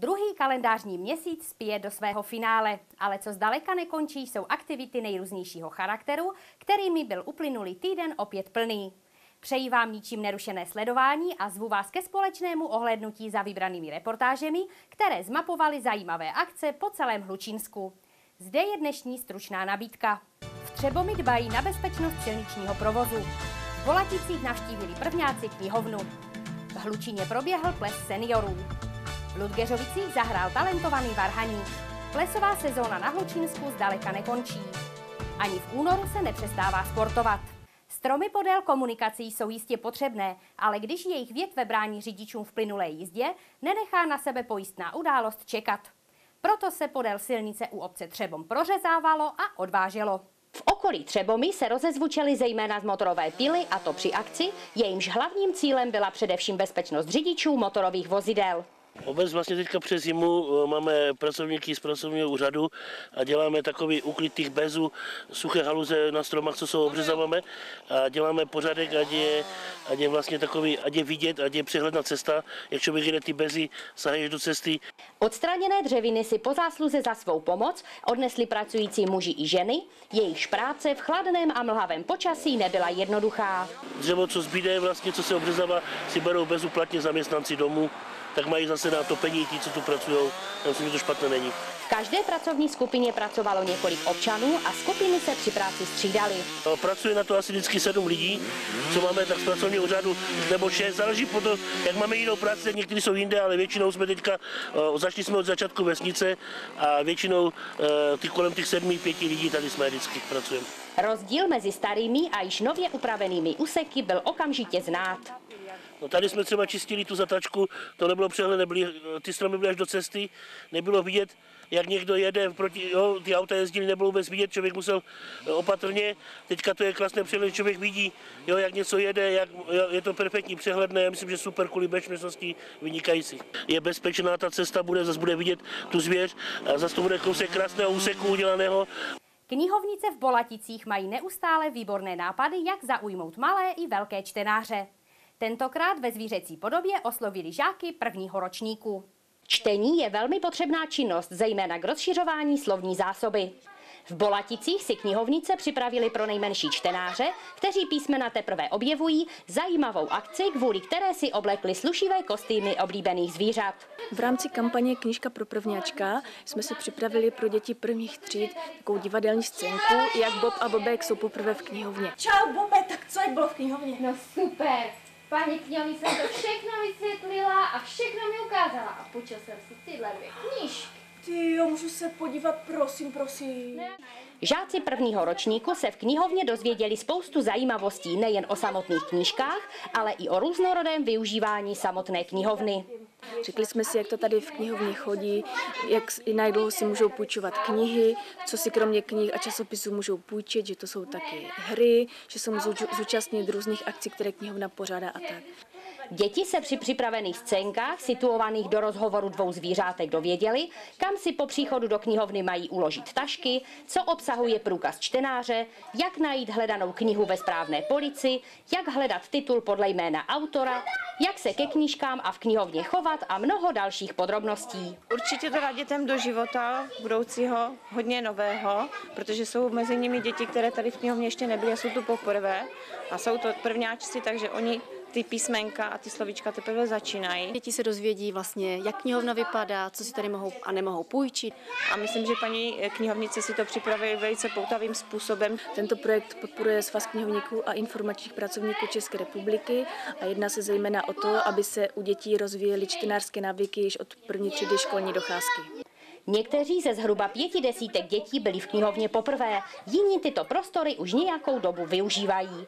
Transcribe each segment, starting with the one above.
Druhý kalendářní měsíc spěje do svého finále, ale co zdaleka nekončí, jsou aktivity nejrůznějšího charakteru, kterými byl uplynulý týden opět plný. Přeji vám ničím nerušené sledování a zvu vás ke společnému ohlédnutí za vybranými reportážemi, které zmapovaly zajímavé akce po celém Hlučínsku. Zde je dnešní stručná nabídka. V Třebomi dbají na bezpečnost silničního provozu. V Bolaticích navštívili prvňáci knihovnu. V Hlučíně proběhl ples seniorů. V Ludgeřovicích zahrál talentovaný varhaník. Plesová sezóna na Hlučínsku zdaleka nekončí. Ani v únoru se nepřestává sportovat. Stromy podél komunikací jsou jistě potřebné, ale když jejich větve brání řidičům v plynulé jízdě, nenechá na sebe pojistná událost čekat. Proto se podél silnice u obce Třebom prořezávalo a odváželo. V okolí Třebomi se rozezvučely zejména z motorové pily, a to při akci, jejímž hlavním cílem byla především bezpečnost řidičů motorových vozidel. Obec vlastně teďka přes zimu máme pracovníky z pracovního úřadu a děláme takový úklid těch bezů, suché haluze na stromách, co jsou obřezáváme, a děláme pořádek, ať je vlastně takový, ať je vidět, ať je přehledná cesta, jak člověk jde ty bezy, sahají do cesty. Odstraněné dřeviny si po zásluze za svou pomoc odnesli pracující muži i ženy, jejichž práce v chladném a mlhavém počasí nebyla jednoduchá. Dřevo, co zbyde, vlastně, co se obřezává, si berou bezúplatně zaměstnanci domů, tak mají zase na topení ti, co tu pracují. Já myslím, že to špatné není. V každé pracovní skupině pracovalo několik občanů a skupiny se při práci střídaly. Pracuje na to asi vždycky 7 lidí, co máme tak z pracovního úřadu, nebo 6, záleží po tom, jak máme jinou práci, někteří jsou jinde, ale většinou jsme teďka, začali jsme od začátku vesnice a většinou kolem těch 7-5 lidí tady jsme vždycky pracujeme. Rozdíl mezi starými a již nově upravenými úseky byl okamžitě znát. No, tady jsme třeba čistili tu zatačku, to nebylo přehled, ty stromy byly až do cesty, nebylo vidět, jak někdo jede, ty auta jezdili, nebylo vůbec vidět, člověk musel opatrně, teďka to je krásné přehled, člověk vidí, jak něco jede, je to perfektní přehledné, já myslím, že super kvůli bezpečnosti vynikající. Je bezpečná ta cesta, zase bude vidět tu zvěř a zase to bude kousek krásného úseku udělaného. Knihovnice v Bolaticích mají neustále výborné nápady, jak zaujmout malé i velké čtenáře. Tentokrát ve zvířecí podobě oslovili žáky prvního ročníku. Čtení je velmi potřebná činnost, zejména k rozšiřování slovní zásoby. V Bolaticích si knihovnice připravili pro nejmenší čtenáře, kteří písmena teprve objevují, zajímavou akci, kvůli které si oblekli slušivé kostýmy oblíbených zvířat. V rámci kampaně Knížka pro prvňáčka jsme si připravili pro děti prvních tříd takovou divadelní scénku, jak Bob a Bobek jsou poprvé v knihovně. Čau Bobe, tak co, jak bylo v knihovně? No super. Paní knihovní jsem to všechno vysvětlila a všechno mi ukázala. A půjčil jsem si tyhle 2 knížky. Ty jo, můžu se podívat, prosím. Žáci prvního ročníku se v knihovně dozvěděli spoustu zajímavostí nejen o samotných knížkách, ale i o různorodém využívání samotné knihovny. Řekli jsme si, jak to tady v knihovně chodí, jak dlouho si můžou půjčovat knihy, co si kromě knih a časopisů můžou půjčit, že to jsou taky hry, že se můžou zúčastnit různých akcí, které knihovna pořádá a tak. Děti se při připravených scénkách, situovaných do rozhovoru 2 zvířátek, dověděli, kam si po příchodu do knihovny mají uložit tašky, co obsahuje průkaz čtenáře, jak najít hledanou knihu ve správné polici, jak hledat titul podle jména autora, jak se ke knížkám a v knihovně chovat a mnoho dalších podrobností. Určitě to dá dětem do života budoucího hodně nového, protože jsou mezi nimi děti, které tady v knihovně ještě nebyly a jsou tu poprvé a jsou to prvňáčci, takže oni ty písmenka a ty slovíčka teprve začínají. Děti se dozvědí vlastně, jak knihovna vypadá, co si tady mohou a nemohou půjčit. A myslím, že paní knihovnice si to připravili velice poutavým způsobem. Tento projekt podporuje Svaz knihovníků a informačních pracovníků České republiky a jedná se zejména o to, aby se u dětí rozvíjely čtenářské návyky již od první třídy školní docházky. Někteří ze zhruba 5 desítek dětí byli v knihovně poprvé, jiní tyto prostory už nějakou dobu využívají.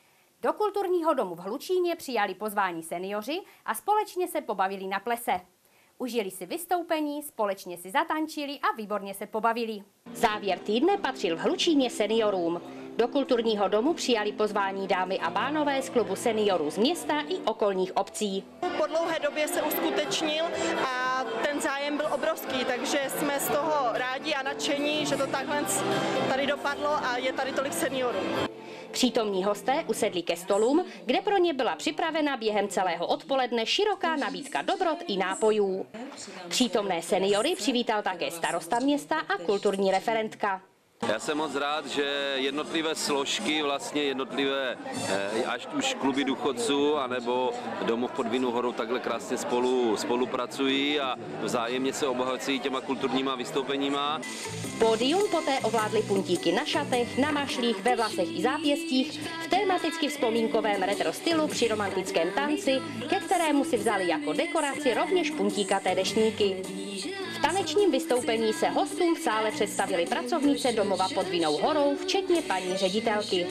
Do kulturního domu v Hlučíně přijali pozvání seniori a společně se pobavili na plese. Užili si vystoupení, společně si zatančili a výborně se pobavili. Závěr týdne patřil v Hlučíně seniorům. Do kulturního domu přijali pozvání dámy a pánové z klubu seniorů z města i okolních obcí. Po dlouhé době se uskutečnil a ten zájem byl obrovský, takže jsme z toho rádi a nadšení, že to takhle tady dopadlo a je tady tolik seniorů. Přítomní hosté usedli ke stolům, kde pro ně byla připravena během celého odpoledne široká nabídka dobrot i nápojů. Přítomné seniory přivítal také starosta města a kulturní referentka. Já jsem moc rád, že jednotlivé složky, vlastně jednotlivé, až už kluby důchodců, anebo Domov pod Vinnou horou takhle krásně spolupracují a vzájemně se obohacují těma kulturníma vystoupeníma. Pódium poté ovládly puntíky na šatech, na mašlích, ve vlasech i zápěstích, v tematicky vzpomínkovém retro stylu při romantickém tanci, ke kterému si vzali jako dekoraci rovněž puntíkaté deštníky. V tanečním vystoupení se hostům v sále představili pracovnice Domova pod Vinnou horou, včetně paní ředitelky.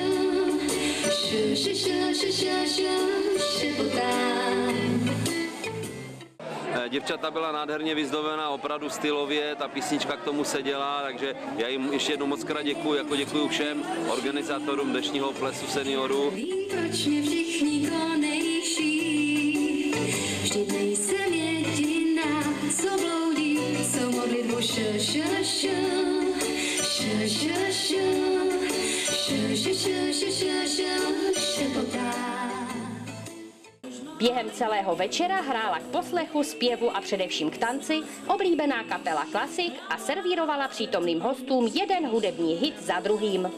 Děvčata byla nádherně vyzdobená, opravdu stylově, ta písnička k tomu seděla, takže já jim ještě jednou moc krát děkuju, jako děkuju všem organizátorům dnešního plesu seniorů. Během celého večera hrála k poslechu, zpěvu a především k tanci oblíbená kapela Klasik a servírovala přítomným hostům jeden hudební hit za druhým.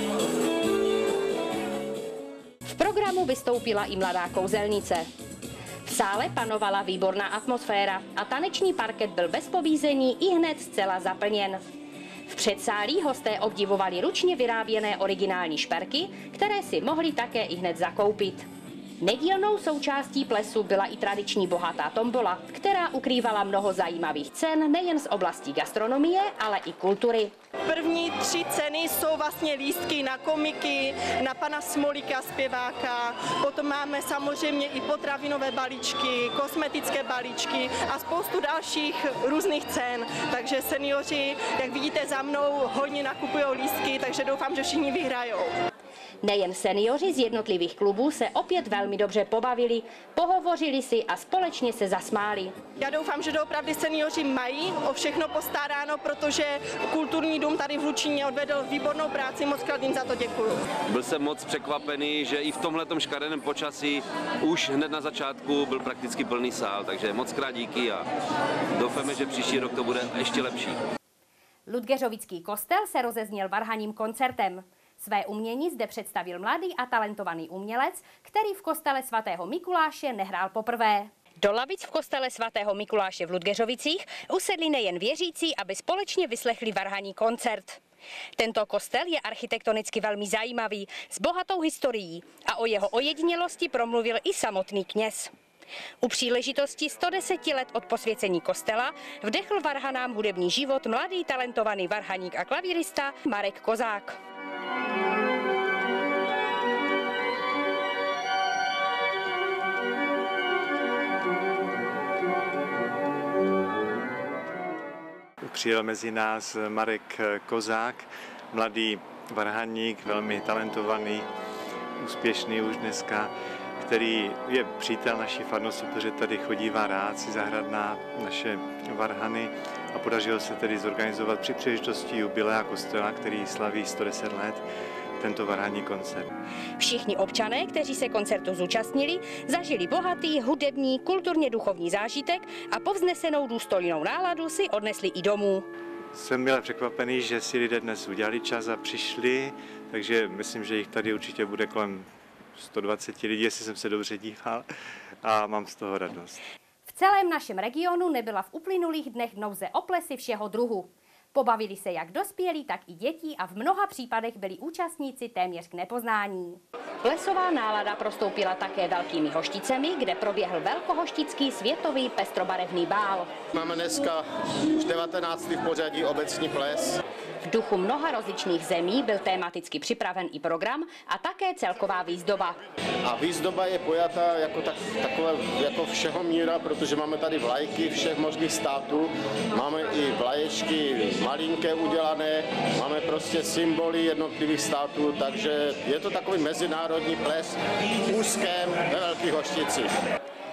V programu vystoupila i mladá kouzelnice. V sále panovala výborná atmosféra a taneční parket byl bez pobízení ihned zcela zaplněn. V předsálí hosté obdivovali ručně vyráběné originální šperky, které si mohli také ihned zakoupit. Nedílnou součástí plesu byla i tradiční bohatá tombola, která ukrývala mnoho zajímavých cen nejen z oblasti gastronomie, ale i kultury. První 3 ceny jsou vlastně lístky na komiky, na pana Smolíka, zpěváka, potom máme samozřejmě i potravinové balíčky, kosmetické balíčky a spoustu dalších různých cen. Takže seniori, jak vidíte za mnou, hodně nakupují lístky, takže doufám, že všichni vyhrajou. Nejen seniori z jednotlivých klubů se opět velmi dobře pobavili, pohovořili si a společně se zasmáli. Já doufám, že doopravdy seniori mají o všechno postaráno, protože kulturní dům tady v Hlučíně odvedl výbornou práci, moc krát jim za to děkuju. Byl jsem moc překvapený, že i v tomhletom škaredém počasí už hned na začátku byl prakticky plný sál, takže moc krát díky a doufáme, že příští rok to bude ještě lepší. Ludgeřovický kostel se rozezněl varhaním koncertem. Své umění zde představil mladý a talentovaný umělec, který v kostele svatého Mikuláše nehrál poprvé. Do lavic v kostele svatého Mikuláše v Ludgeřovicích usedli nejen věřící, aby společně vyslechli varhaní koncert. Tento kostel je architektonicky velmi zajímavý, s bohatou historií a o jeho ojedinělosti promluvil i samotný kněz. U příležitosti 110 let od posvěcení kostela vdechl varhanám hudební život mladý talentovaný varhaník a klavírista Marek Kozák. Přijel mezi nás Marek Kozák, mladý varhaník, velmi talentovaný, úspěšný už dneska, který je přítel naší farnosti, protože tady chodívá rád si zahrát na naše varhany a podařilo se tedy zorganizovat při příležitosti jubilea kostela, který slaví 110 let, tento varhanní koncert. Všichni občané, kteří se koncertu zúčastnili, zažili bohatý hudební, kulturně duchovní zážitek a povznesenou důstojnou náladu si odnesli i domů. Jsem byl překvapený, že si lidé dnes udělali čas a přišli, takže myslím, že jich tady určitě bude kolem 120 lidí, jestli jsem se dobře díval, a mám z toho radost. V celém našem regionu nebyla v uplynulých dnech nouze o plesy všeho druhu. Pobavili se jak dospělí, tak i děti a v mnoha případech byli účastníci téměř k nepoznání. Plesová nálada prostoupila také velkými hošticemi, kde proběhl velkohoštický světový pestrobarevný bál. Máme dneska už 19. v pořadí obecní ples. V duchu mnoha rozličných zemí byl tematicky připraven i program a také celková výzdoba. A výzdoba je pojata takové jako všeho míra, protože máme tady vlajky všech možných států, máme i vlaječky malinké udělané, máme prostě symboly jednotlivých států, takže je to takový mezinárodní ples v úzkém ve Velkých Hošticích.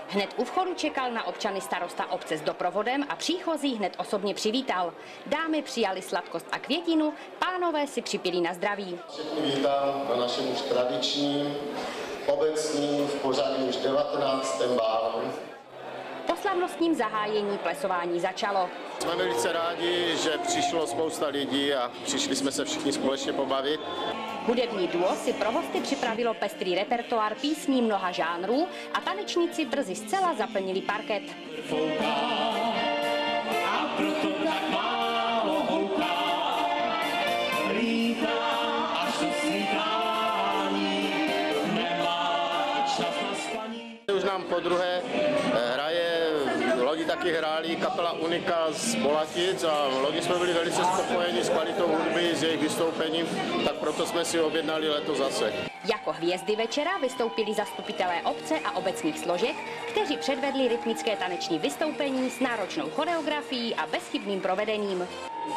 Hned u vchodu čekal na občany starosta obce s doprovodem a příchozí hned osobně přivítal. Dámy přijali sladkost a květinu, pánové si připili na zdraví. Všechny vítám na našem už tradičním, obecním, v pořadí už 19. bálu. Po slavnostním zahájení plesování začalo. Jsme velice rádi, že přišlo spousta lidí a přišli jsme se všichni společně pobavit. Hudební duo si pro hosty připravilo pestrý repertoár písní mnoha žánrů a tanečníci brzy zcela zaplnili parket. Už nám podruhé hraje, loni taky hráli kapela Unika z Bolatic a loni jsme byli velice spokojeni s kvalitou hudby, s jejich vystoupením, tak proto jsme si objednali letos zase. Jako hvězdy večera vystoupili zastupitelé obce a obecních složek, kteří předvedli rytmické taneční vystoupení s náročnou choreografií a bezchybným provedením.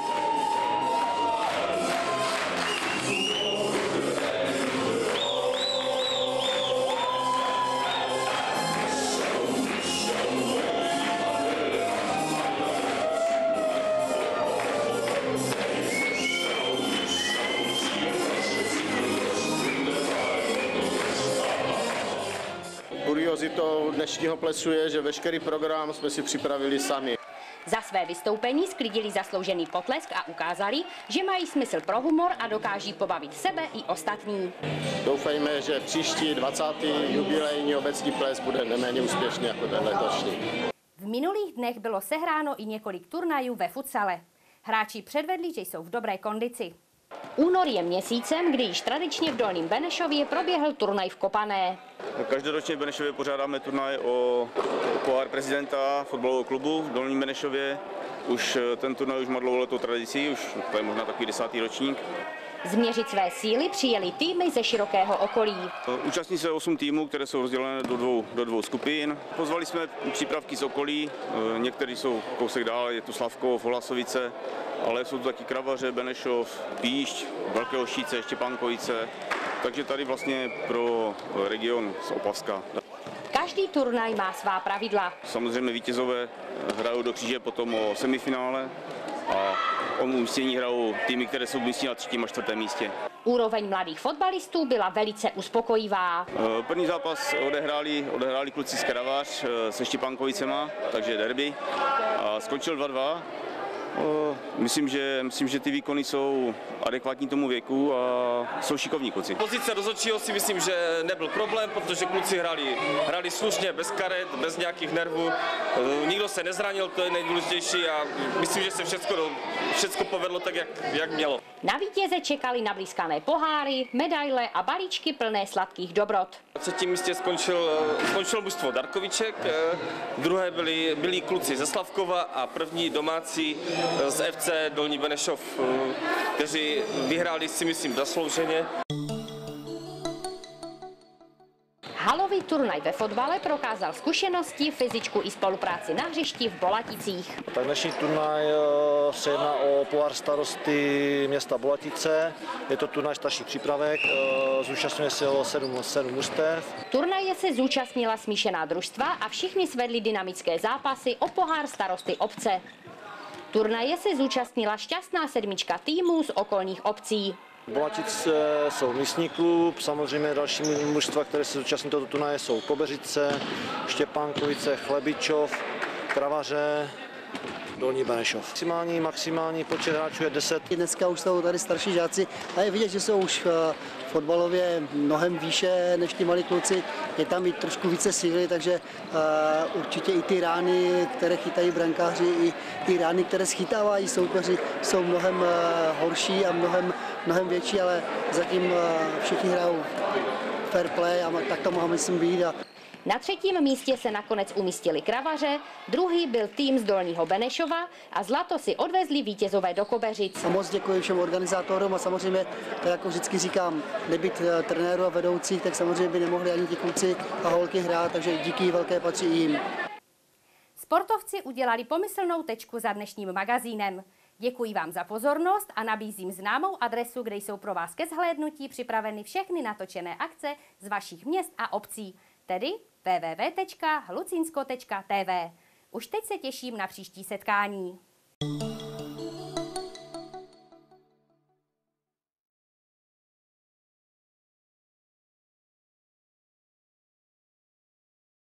Kuriozitou dnešního plesu je, že veškerý program jsme si připravili sami. Za své vystoupení sklidili zasloužený potlesk a ukázali, že mají smysl pro humor a dokáží pobavit sebe i ostatní. Doufejme, že příští 20. jubilejní obecní ples bude neméně úspěšný jako ten letošní. V minulých dnech bylo sehráno i několik turnajů ve futsale. Hráči předvedli, že jsou v dobré kondici. Únor je měsícem, kdy již tradičně v Dolním Benešově proběhl turnaj v kopané. Každoročně v Benešově pořádáme turnaj o pohár prezidenta fotbalového klubu v Dolním Benešově. Už ten turnaj už má dlouholetou tradici, už to je možná takový 10. ročník. Změřit své síly přijeli týmy ze širokého okolí. Účastní se 8 týmů, které jsou rozdělené do dvou skupin. Pozvali jsme přípravky z okolí, některý jsou kousek dál, je tu Slavkov, Holasovice, ale jsou tu taky Kravaře, Benešov, Píšť, Velké Ošíce, Štěpánkovice, takže tady vlastně pro region z Opavska. Každý turnaj má svá pravidla. Samozřejmě vítězové hrajou do kříže potom o semifinále a o umístění hrajou týmy, které jsou umístěny na 3. a 4. místě. Úroveň mladých fotbalistů byla velice uspokojivá. První zápas odehráli kluci z Kravař se Štěpánkovicema, takže derby. A skončil 2-2. Myslím, že ty výkony jsou adekvátní tomu věku a jsou šikovní kluci. Pozice rozhodčího si myslím, že nebyl problém, protože kluci hráli slušně, bez karet, bez nějakých nervů. Nikdo se nezranil, to je nejdůležitější a myslím, že se všechno povedlo tak, jak mělo. Na vítěze čekali nablízkané poháry, medaile a balíčky plné sladkých dobrot. Na 3. místě skončilo mužstvo Darkoviček, druhé byli kluci ze Slavkova a první domácí z FC Dolní Benešov, kteří vyhráli si myslím zaslouženě. Halový turnaj ve fotbale prokázal zkušenosti, fyzičku i spolupráci na hřišti v Bolaticích. Tak dnešní turnaj se jedná o pohár starosty města Bolatice. Je to turnaj starších přípravek, zúčastňuje se ho 7 mužstev. Turnaje se zúčastnila smíšená družstva a všichni svedli dynamické zápasy o pohár starosty obce. Turnaje se zúčastnila šťastná 7 týmů z okolních obcí. Bolatice jsou místní klub, samozřejmě další mužstva, které se zúčastní tohoto turnaje, jsou Kobeřice, Štěpánkovice, Chlebičov, Kravaře, Dolní Benešov. Maximální počet hráčů je 10. Dneska už jsou tady starší žáci a je vidět, že jsou už fotbalově mnohem výše než ti malí kluci. Je tam i trošku více síly, takže určitě i ty rány, které chytají brankáři, i ty rány, které schytávají soupeři, jsou mnohem horší a mnohem větší, ale zatím všichni hrajou fair play a tak to má myslím být. Na 3. místě se nakonec umístili Kravaře, druhý byl tým z Dolního Benešova a zlato si odvezli vítězové do Kobeřic. A moc děkuji všem organizátorům a samozřejmě, tak jako vždycky říkám, nebýt trenérů a vedoucích, tak samozřejmě by nemohli ani ti kluci a holky hrát, takže díky velké patří jim. Sportovci udělali pomyslnou tečku za dnešním magazínem. Děkuji vám za pozornost a nabízím známou adresu, kde jsou pro vás ke zhlédnutí připraveny všechny natočené akce z vašich měst a obcí, tedy www.hlucinsko.tv. Už teď se těším na příští setkání.